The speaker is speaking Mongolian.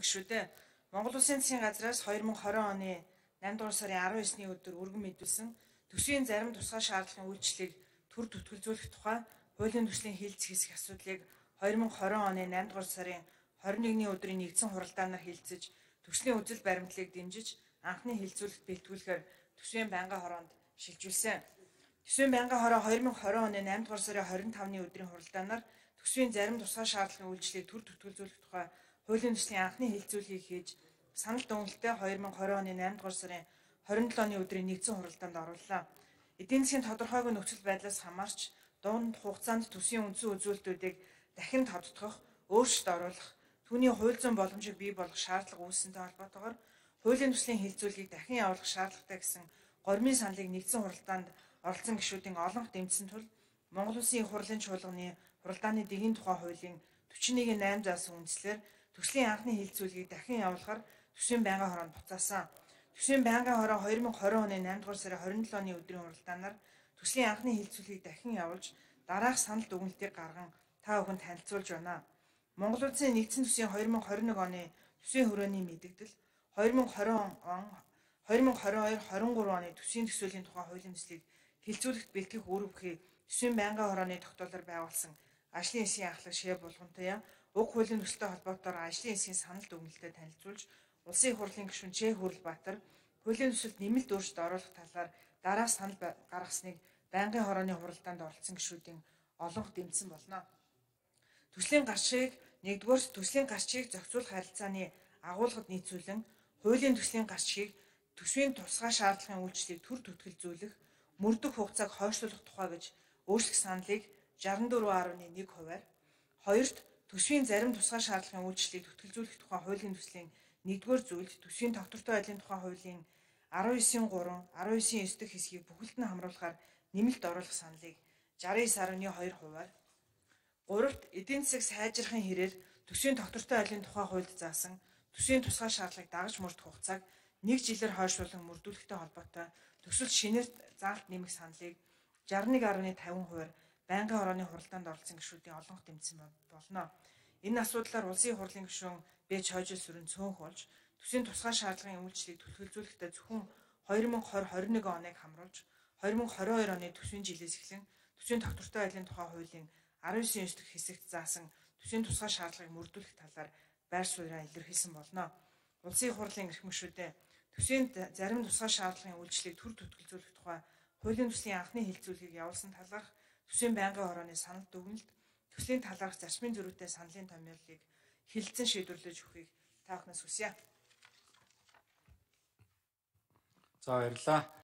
шүү дээ. Монгол Улсын засгийн газраас 2020 оны 8 дугаар сарын 19-ний өдөр өргөн мэдүүлсэн төсвийн зарим тусгай шаардлагын үйлчлэлийг төр төтгөлзүүлэх тухай хуулийн төслийн хэлэлцэх хэсэг асуудлыг 2020 оны 8 дугаар сарын 21-ний өдрийн нэгдсэн хуралдаанаар хэлэлцэж, төслийн үзэл баримтлалыг дэмжиж анхны хэлэлцүүлэгт бэлтгүүлэхээр төсвийн байнгын хороонд шилжүүлсэн. Төсвийн байнгын хороо 2020 оны 8 дугаар сарын 25-ны өдрийн хуралдаанаар төсвийн зарим тусгай шаардлагын үйлчлэлийг төр төтгөлзүүлэх тухай хуулийн төслийн анхны хэлэлцүүлгийг хийж санал дүгнэлтээ 2020 оны 8 дугаар сарын 27-ны өдрийн нэгдсэн хуралдаанд орууллаа. Эдийн засгийн тодорхойгүй нөхцөл байдлаас хамаарч дунд хугацаанд төсвийн үндсэн үзүүлэлтүүдийг дахин тодтогох, өөрчлөлт оруулах, түүний хууль зүйн боломжийг бий болгох шаардлага үүссэнтэй холбоотойгоор хуулийн төслийн хэлэлцүүлгийг дахин явуулах шаардлагатай гэсэн гормын саналыг нэгдсэн хуралдаанд оролцсон гишүүдийн олонх дэмжсэн тул Монгол Улсын их хурлын чуулганы хуралдааны дэгийн тухай хуулийн 41-8 заасан үндслээр төслийн анхны хэлэлцүүлгийг дахин явуулахаар төсвийн байнгын хороонд буцаасан. Төсвийн байнгын хороо 2020 оны 8 дугаар сарын 27-ны өдрийн хуралдаанаар төслийн анхны хэлэлцүүлгийг дахин явуулж дараах санал дүгнэлтийг гарган та бүхэнд танилцуулж байна. Монгол Улсын нэгдсэн төсвийн 2021 оны төсвийн хүрээний мэдэгдэл 2022-23 оны төсвийн төсвөөлийн тухай хуулийн төслийг хэлэлцүүлэгт бэлтгэх үр бүхий төсвийн байнгын хорооны тогтоолоор байгуулсан ажлын хэсгийн ахлах шээ булгамтай уг хуулийн төсөлтэй холбоотойгоор ажлын хэсгийн санал дүгнэлтэд танилцуулж Улсын их хурлын гишүүн Ч Хүрлбаатар хуулийн төсөлд нэмэлт өөрчлөлт оруулах талаар дараах санал гаргасныг байнгын хорооны хуралдаанд оролцсон гишүүдийн олонх дэмжсэн болно. Төслийн гарчийг төслийн гарчийг зохицуулах харилцааны агуулгад нийцүүлэн хуулийн төслийн гарчийг төсвийн тусгай шаардлагын үйлчлэлийг төр төтгөлзүүлэх, мөрдөх хугацааг хойшлуулах тухай гэж өөрчлөх саналыг 64.1%-аар, хоёрт төсвийн зарим тусгай шаардлагын үйлчлэлийг төтгөлзүүлэх тухай хуулийн төслийн 1-р зүйлд төсвийн тогтвортой байдлын тухай хуулийн 19.3, 19.9 дэх хэсгийг бүхэлд нь хамруулахаар нэмэлт оруулах саналыг 69.2%-аар, гуравт эдийн засаг сайжрахын хэрээр төсвийн тогтвортой байдлын тухай хуульд заасан төсвийн тусгай шаардлагыг дагаж мөрдөх хугацааг 1 жилээр хойшлуулан мөрдүүлэхтэй холбоотой төсөл шинээр заалт нэмэх саналыг 61.50%-аар байнгын хорооны хуралдаанд оролцсон гишүүдийн олонх дэмжсэн болно. Энэ асуудлаар Улсын их хурлын гишүүн Б. Чойжил Сүрэн цөөнх болж төсвийн тусгай шаардлагын үйлчлэлийг төлөвлөжүүлэхдээ зөвхөн 2020-21 оныг хамруулж 2022 оны төсвийн жилээс эхлэн төсвийн тогтвортой байдлын тухай хуулийн 19.9 дэх хэсэгт заасан төсвийн тусгай шаардлагыг мөрдүүлэх талаар байр сууриа илэрхийлсэн болно. Улсын их хурлын эрх мөшүүдээ төсвийн зарим тусгай шаардлагын үйлчлэлийг төр төтгөлзүүлэх тухай хуулийн төслийн анхны хэлэлцүүлгийг явуулсан талаарх төсвийн байнгын хорооны санал дүгнэлт, төслийн талаарх зарчмын зөрүүтэй саналын томьёолыг хэлэлцэн шийдвэрлэж өгөхийг та бүхнээс хүсье. За баярлалаа.